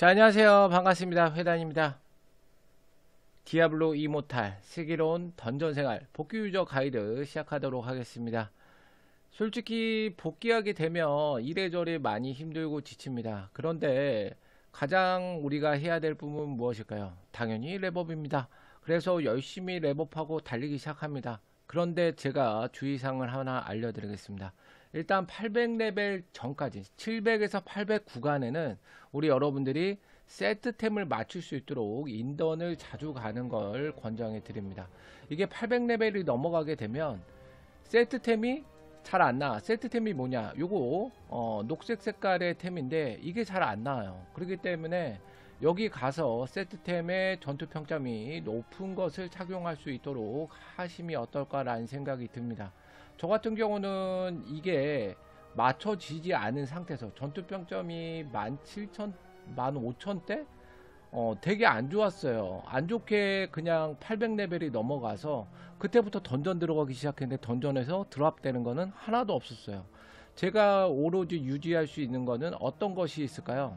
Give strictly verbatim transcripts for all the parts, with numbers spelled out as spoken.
자, 안녕하세요. 반갑습니다. 회단입니다. 디아블로 이모탈 슬기로운 던전생활 복귀 유저 가이드 시작하도록 하겠습니다. 솔직히 복귀하게 되면 이래저래 많이 힘들고 지칩니다. 그런데 가장 우리가 해야 될 부분은 무엇일까요? 당연히 랩업입니다. 그래서 열심히 랩업하고 달리기 시작합니다. 그런데 제가 주의사항을 하나 알려드리겠습니다. 일단 팔백 레벨 전까지 칠백에서 팔백 구간에는 우리 여러분들이 세트템을 맞출 수 있도록 인던을 자주 가는 걸 권장해 드립니다. 이게 팔백 레벨이 넘어가게 되면 세트템이 잘 안 나와. 세트템이 뭐냐, 요거 어, 녹색 색깔의 템인데 이게 잘 안 나와요. 그렇기 때문에 여기 가서 세트템의 전투 평점이 높은 것을 착용할 수 있도록 하심이 어떨까라는 생각이 듭니다. 저 같은 경우는 이게 맞춰지지 않은 상태에서 전투 평점이 만 칠천, 만 오천 대? 어, 되게 안 좋았어요. 안 좋게 그냥 팔백 레벨이 넘어가서 그때부터 던전 들어가기 시작했는데 던전에서 드랍되는 거는 하나도 없었어요. 제가 오로지 유지할 수 있는 거는 어떤 것이 있을까요?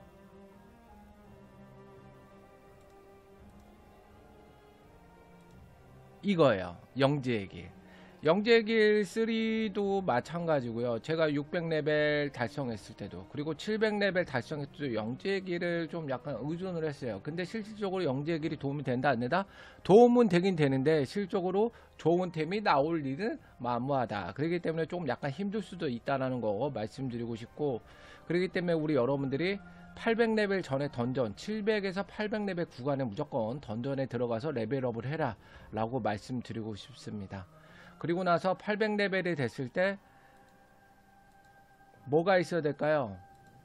이거예요. 영지의 길. 영지의 길 삼도 마찬가지고요. 제가 육백 레벨 달성했을 때도, 그리고 칠백 레벨 달성했을 때도 영지의 길을 좀 약간 의존을 했어요. 근데 실질적으로 영지의 길이 도움이 된다 안 된다? 도움은 되긴 되는데 실적으로 좋은 템이 나올 일은 만무하다. 그렇기 때문에 조금 약간 힘들 수도 있다는 거 말씀드리고 싶고, 그렇기 때문에 우리 여러분들이 팔백 레벨 전에 던전, 칠백에서 팔백 레벨 구간에 무조건 던전에 들어가서 레벨업을 해라 라고 말씀드리고 싶습니다. 그리고 나서 팔백 레벨이 됐을 때 뭐가 있어야 될까요?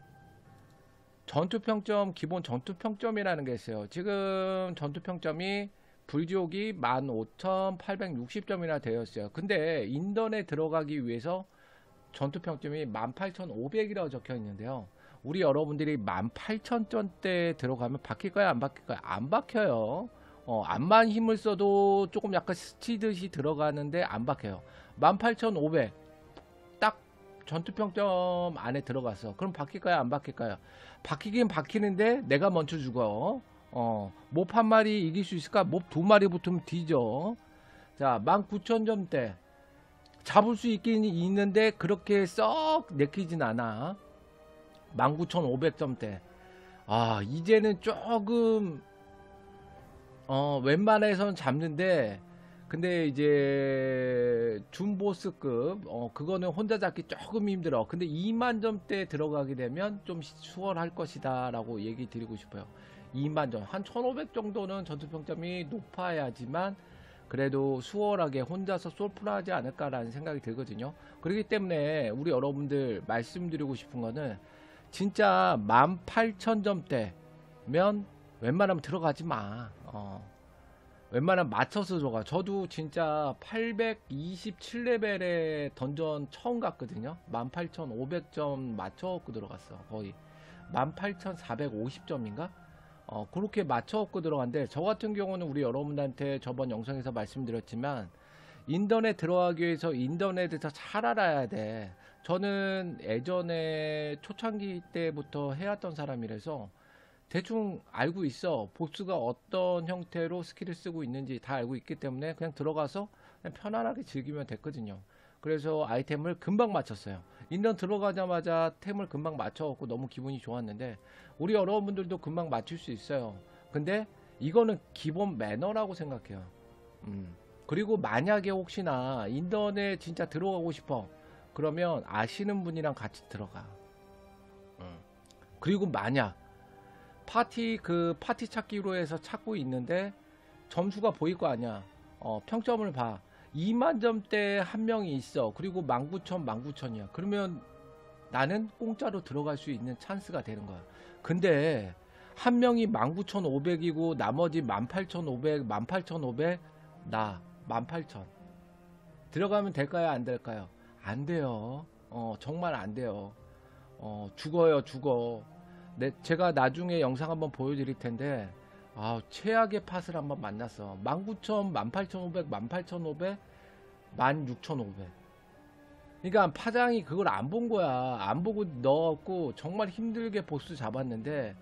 전투평점, 기본 전투평점이라는 게 있어요. 지금 전투평점이 불지옥이 만 오천팔백육십 점이나 되었어요. 근데 인던에 들어가기 위해서 전투평점이 만 팔천오백이라고 적혀 있는데요. 우리 여러분들이 만 팔천 점대 들어가면 바뀔까요? 안 바뀔까요? 안 박혀요. 어, 암만 힘을 써도 조금 약간 스치듯이 들어가는데 안 박혀요. 만 팔천오백 딱 전투평점 안에 들어갔어. 그럼 바뀔까요? 안 바뀔까요? 바뀌긴 바뀌는데 내가 먼저 죽어. 어, 몹 한 마리 이길 수 있을까? 몹 두 마리 붙으면 뒤져. 자, 만 구천 점대 잡을 수 있긴 있는데 그렇게 썩 내키진 않아. 만 구천오백 점대. 아, 이제는 조금 어, 웬만해선 잡는데, 근데 이제 준보스급 어, 그거는 혼자 잡기 조금 힘들어. 근데 이만 점대 들어가게 되면 좀 수월할 것이다 라고 얘기 드리고 싶어요. 이만 점, 한 천오백 정도는 전투평점이 높아야지만 그래도 수월하게 혼자서 솔플하지 않을까라는 생각이 들거든요. 그렇기 때문에 우리 여러분들 말씀드리고 싶은 거는 진짜 만 팔천 점대면 웬만하면 들어가지 마. 어. 웬만하면 맞춰서 들어가. 저도 진짜 팔백이십칠 레벨에 던전 처음 갔거든요. 만 팔천오백 점 맞춰갖고 들어갔어. 거의 만 팔천사백오십 점인가? 어, 그렇게 맞춰갖고 들어간데, 저 같은 경우는 우리 여러분들한테 저번 영상에서 말씀드렸지만 인터넷 들어가기 위해서 인터넷에서 잘 알아야 돼. 저는 예전에 초창기 때부터 해왔던 사람이라서 대충 알고 있어. 보스가 어떤 형태로 스킬을 쓰고 있는지 다 알고 있기 때문에 그냥 들어가서 그냥 편안하게 즐기면 됐거든요. 그래서 아이템을 금방 맞췄어요. 인던 들어가자마자 템을 금방 맞춰갖고 너무 기분이 좋았는데, 우리 여러분들도 금방 맞출 수 있어요. 근데 이거는 기본 매너라고 생각해요. 음. 그리고 만약에 혹시나 인던에 진짜 들어가고 싶어, 그러면 아시는 분이랑 같이 들어가. 음. 그리고 만약 파티 그 파티 찾기로 해서 찾고 있는데 점수가 보일 거 아니야. 어, 평점을 봐. 이만 점대 한 명이 있어. 그리고 만 구천, 만 구천이야. 그러면 나는 공짜로 들어갈 수 있는 찬스가 되는 거야. 근데 한 명이 만 구천오백이고 나머지 만 팔천오백, 만 팔천오백, 나 만 팔천. 들어가면 될까요? 안 될까요? 안 돼요. 어, 정말 안 돼요. 어, 죽어요, 죽어. 네, 제가 나중에 영상 한번 보여드릴 텐데, 아, 최악의 팟을 한번 만났어. 만 구천, 만 팔천오백, 만 팔천오백, 만 육천오백. 그러니까 파장이 그걸 안 본 거야. 안 보고 넣었고 정말 힘들게 보스 잡았는데,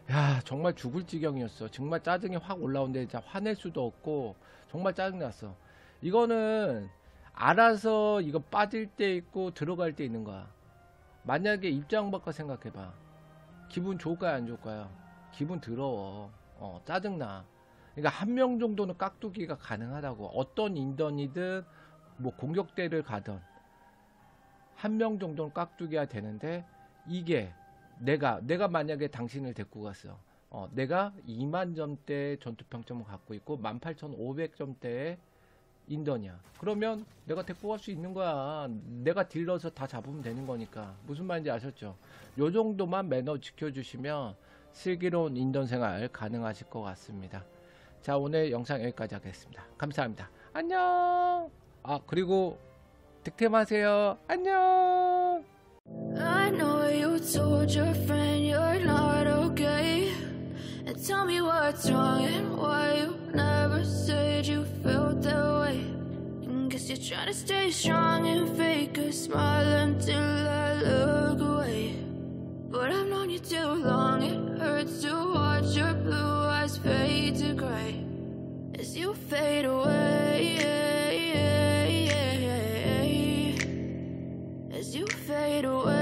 야, 정말 죽을 지경이었어. 정말 짜증이 확 올라오는데 진짜 화낼 수도 없고 정말 짜증났어. 이거는 알아서 이거 빠질 때 있고 들어갈 때 있는 거야. 만약에 입장 바꿔 생각해봐. 기분 좋을까요, 안 좋을까요? 기분 더러워. 어, 짜증나. 그러니까 한 명 정도는 깍두기가 가능하다고. 어떤 인턴이든 뭐 공격대를 가든 한 명 정도는 깍두기가 되는데, 이게 내가 내가 만약에 당신을 데리고 갔어. 어, 내가 이만 점대 전투 평점을 갖고 있고 만 팔천오백 점대의 인던이야. 그러면 내가 데리고 갈 수 있는 거야. 내가 딜러서 다 잡으면 되는 거니까. 무슨 말인지 아셨죠? 요 정도만 매너 지켜주시면 슬기로운 인던 생활 가능하실 것 같습니다. 자, 오늘 영상 여기까지 하겠습니다. 감사합니다. 안녕. 아, 그리고 득템하세요. 안녕. I know you told your friend you're not okay, and tell me what's wrong and why you never said you felt that way. And guess you're trying to stay strong and fake a smile until I look away. But I've known you too long, it hurts to watch your blue eyes fade to gray as you fade away, as you fade away.